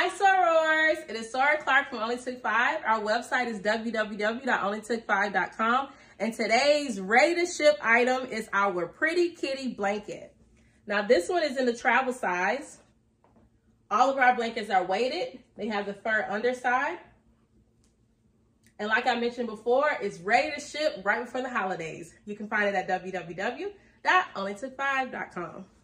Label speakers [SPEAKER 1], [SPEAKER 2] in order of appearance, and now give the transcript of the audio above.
[SPEAKER 1] Hi sorors, it is Sora Clark from Only Took 5. Our website is www.onlytook5.com, and today's ready to ship item is our Pretty Kitty blanket. Now this one is in the travel size. All of our blankets are weighted. They have the fur underside. And like I mentioned before, it's ready to ship right before the holidays. You can find it at www.onlytook5.com.